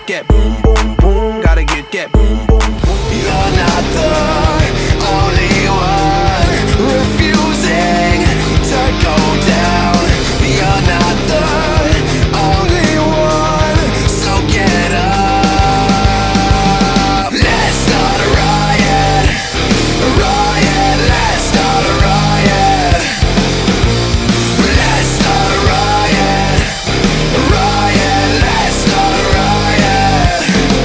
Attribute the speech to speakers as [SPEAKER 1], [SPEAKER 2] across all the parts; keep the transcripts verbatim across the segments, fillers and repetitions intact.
[SPEAKER 1] get that boom, boom, boom. Gotta get that boom, boom, boom.
[SPEAKER 2] You're not the only one refusing to go down. You're not the only one, so get up. Let's start a riot, a riot. Let's start a riot. Let's start a riot, a riot. Let's start a riot.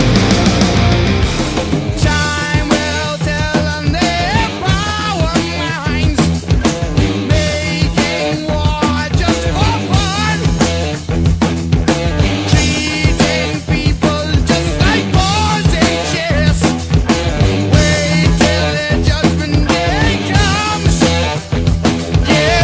[SPEAKER 3] Time will tell on their power minds, making war just for fun, treating people just like pawns and chess. Wait till the judgment day comes. Yeah.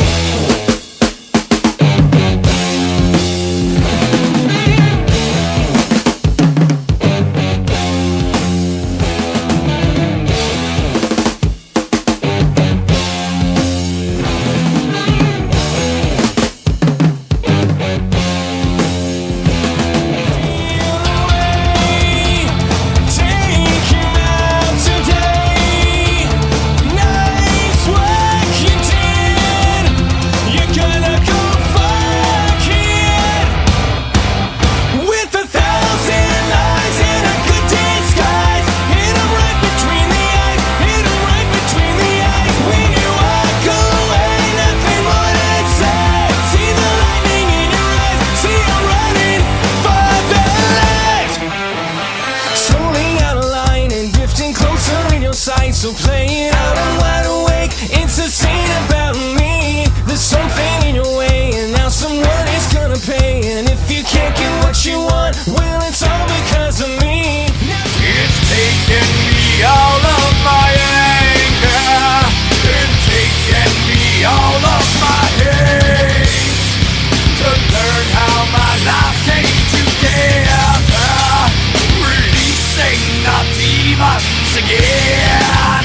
[SPEAKER 3] So play it out, I'm wide awake. It's a scene about me. There's something in your way, and now someone is gonna pay. And if you can't get what you want, well, it's all because of me.
[SPEAKER 2] It's taken me all of my anger, it's taken me all of my hate, to learn how my life came together, releasing the demons again.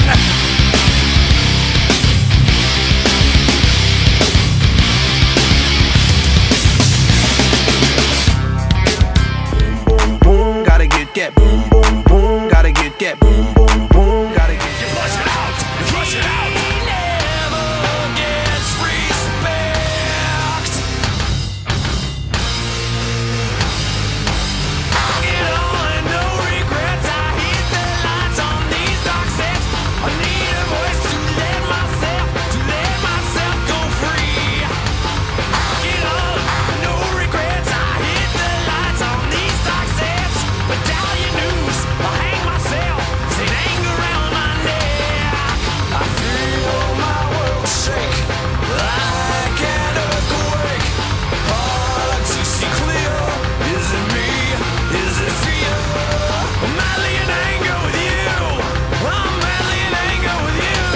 [SPEAKER 1] Boom, boom, gotta get that boom, boom, boom. Gotta get that boom, boom, boom. Gotta get
[SPEAKER 2] You flush it out, you flush it out.
[SPEAKER 3] Never gets respect. Get on and no regrets. I hit the lights on these dark sets. I need a voice to let myself, to let myself go free. Get on, no regrets. I hit the lights on these dark sets. Medallion news, I hang myself, sit anger around my neck. I feel my world shake like an earthquake. Hard to see clear. Is it me? Is it fear? I'm madly in anger with you. I'm madly in anger with you.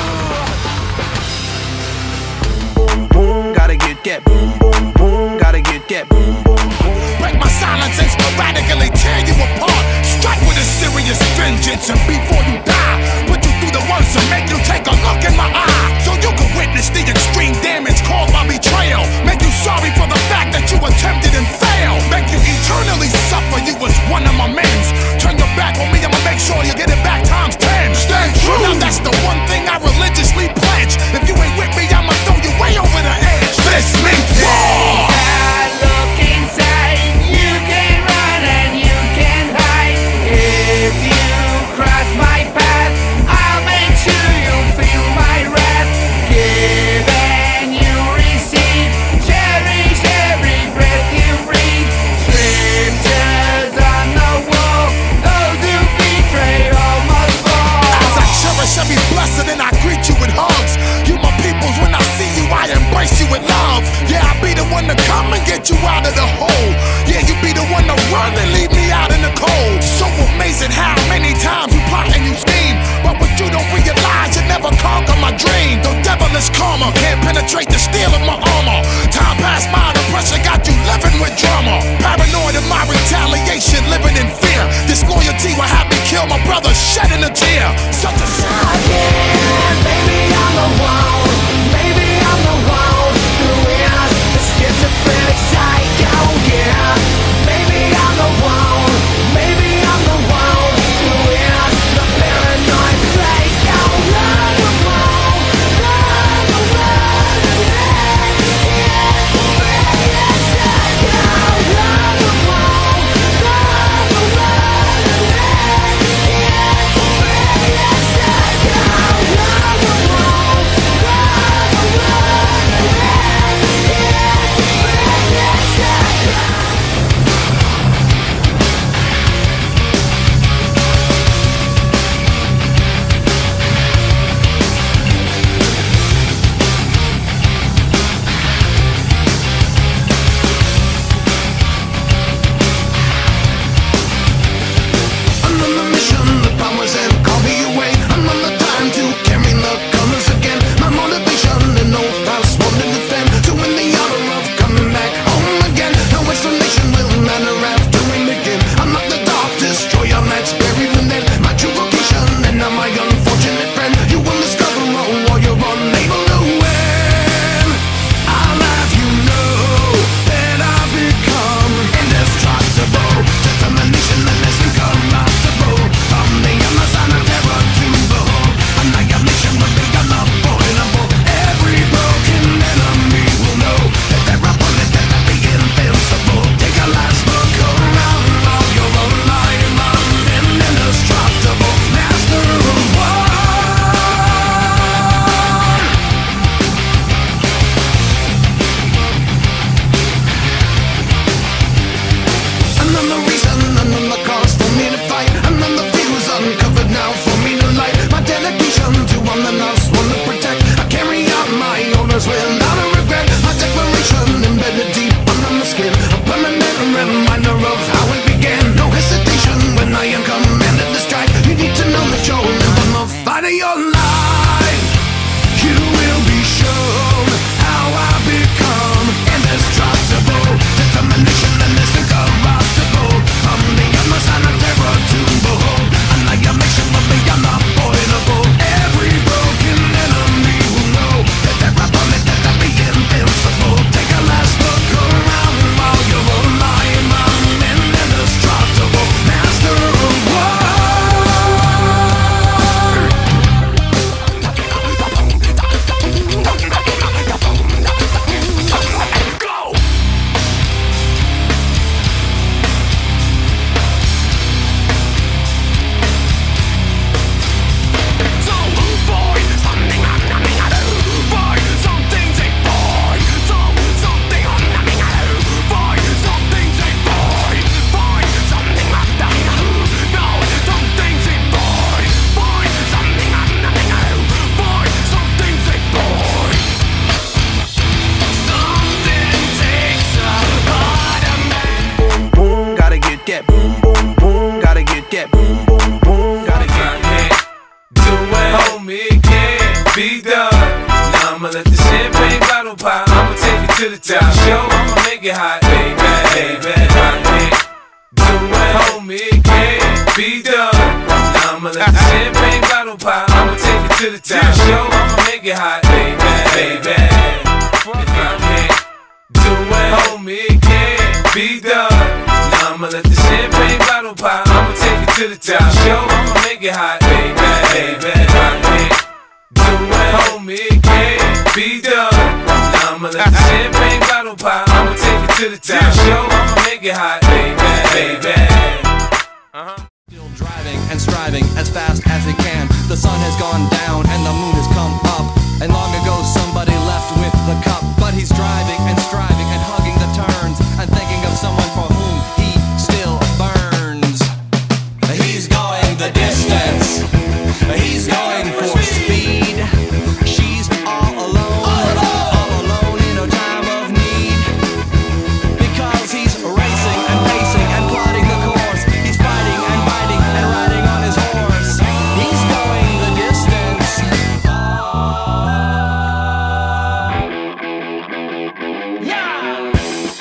[SPEAKER 1] boom, boom. Gotta get that boom, boom, boom. Gotta get that boom, boom, boom.
[SPEAKER 4] Break my silence and sporadically tear you apart. Strike with a serious vengeance, and before you die, put you through the worst and make you take a look in my eye, so you can witness the extreme damage caused by betrayal. Make you sorry for the fact that you attempted and failed. Make you eternally suffer. You was one of my men's. Turn your back on me, I'ma make sure you get it back times ten. Stay true. Now that's the one thing I religiously pledge. If you ain't with me, I'ma throw you way over the edge. This means war.
[SPEAKER 3] Look inside. You can run and you can hide. If you cross my path, I'll make sure you feel my wrath. Give and you receive. Cherish every breath you breathe. Scriptures on the wall. Those who betray all must fall.
[SPEAKER 4] As I cherish every blessing and I greet you with hugs. You my peoples, when I see you I embrace you with love. Yeah, I be the one to come and get you out of the hole. Yeah, you be the one to run and leave me out in the cold. So amazing how many times you plot and you scheme, but what you don't realize, you never conquer my dream. The devilish karma can't penetrate the steel of my armor. Time passed by, the pressure got you living with drama. Paranoid of my retaliation, living in fear. Disloyalty will have me kill my brother, shedding a tear. Such a
[SPEAKER 3] Again, maybe I'm the one. Maybe I'm the one who is the schizophrenic psycho. Yeah, maybe I'm the one.
[SPEAKER 1] that boom, boom, boom. Gotta get that boom, boom, boom. Gotta get that.
[SPEAKER 5] Do it, homie, it can't be done. Now I'ma let the champagne bottle pop. I'ma take it to the top. Show, I'ma make it hot, baby, baby. I can't do it, homie, it can't be done. Now I'ma let the champagne bottle pop. I'ma take it to the top. Show, I'ma make it hot, baby, baby. If I can't do it, homie, it can't be done. Now I'ma let the champagne bottle pop. I'ma take it to the top. Show, I'ma make it hot, baby, baby. If I can't do it, homie, it can't be done. Now I'ma let the champagne bottle pop. I'ma take it to the top. Show, I'ma make it hot, baby, baby. Uh-huh.
[SPEAKER 6] Still driving and striving as fast as he can. The sun has gone down and the moon has come up. And long ago somebody left with the cup. But he's driving and striving and hugging the turns and thinking of someone for whom he still burns. He's going the distance. He's going for speed. She's all alone, all alone in her time of need. Because he's racing and pacing and plotting the course. He's fighting and biting and riding on his horse. He's going the distance. Yeah!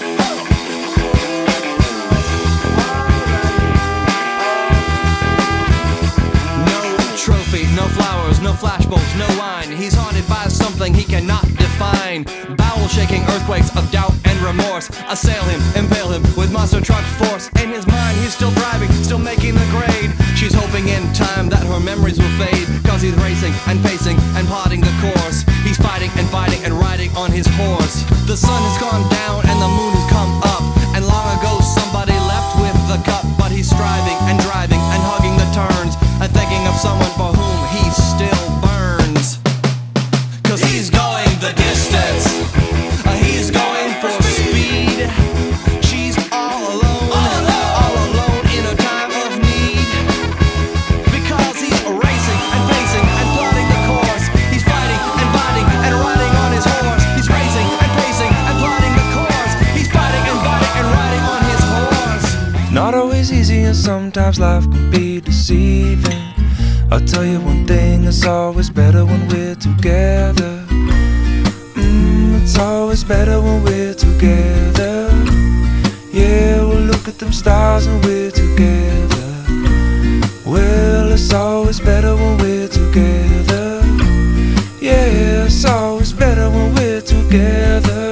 [SPEAKER 6] No trophy, no flowers, no flashbulbs, no wine. He's haunted by something he cannot define. Bowel-shaking earthquakes of doubt and remorse assail him, impale him with monster truck force. In his mind, he's still driving, still making the grade. She's hoping in time that her memories will fade. Cause he's racing and pacing and plotting the course. He's fighting and fighting and riding on his horse. The sun has gone down and the moon has come up. And long ago somebody left with the cup. But he's striving and driving and hugging the turns and thinking of someone for whom he still burns. Cause he's going the distance. Uh, he's going for speed. She's all alone, all alone in her time of need. Because he's racing and pacing and plotting the course. He's fighting and biting and riding on his horse. He's racing and pacing and plotting the course. He's fighting and biting and riding on his horse.
[SPEAKER 7] Not always easy and sometimes life can be deceiving. I'll tell you one thing, it's always better when we're together. Mm, it's always better when we're together. Yeah, we'll look at them stars and we're together. Well, it's always better when we're together. Yeah, it's always better when we're together.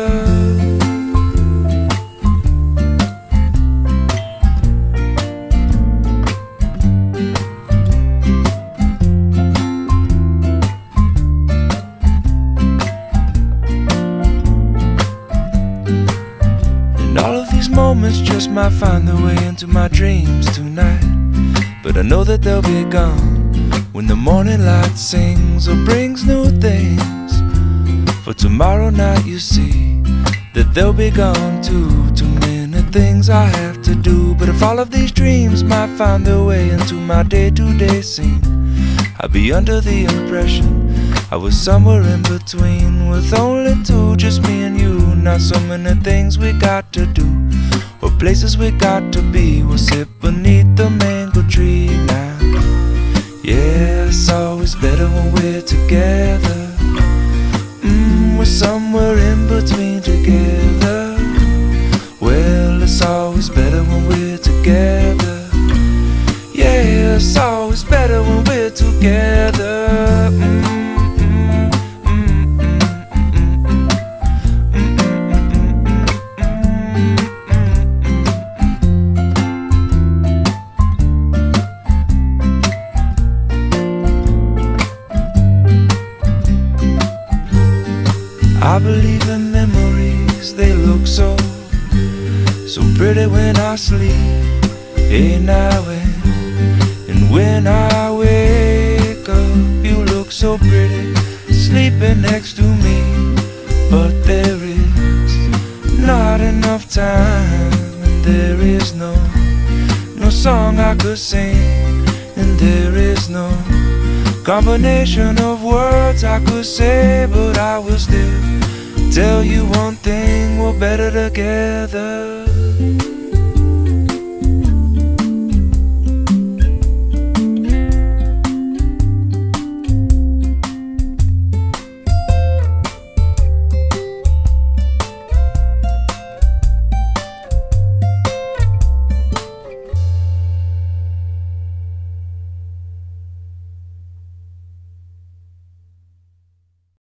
[SPEAKER 7] Moments just might find their way into my dreams tonight. But I know that they'll be gone when the morning light sings or brings new things. For tomorrow night you see that they'll be gone too. Too many things I have to do. But if all of these dreams might find their way into my day-to-day scene, I'd be under the impression I was somewhere in between, with only two, just me and you. Not so many things we got to do, or places we got to be. We'll sit beneath the mango tree now. Yeah, it's always better when we're together. Mm, we're somewhere in between together. Well, it's always better when we're together. Yeah, it's always better when we're together. Mm. I believe in memories, they look so, so pretty when I sleep. Hey now and, and when I wake up, you look so pretty, sleeping next to me. But there is not enough time, and there is no, no song I could sing, and there is no combination of words I could say. But I will still tell you one thing, we're better together.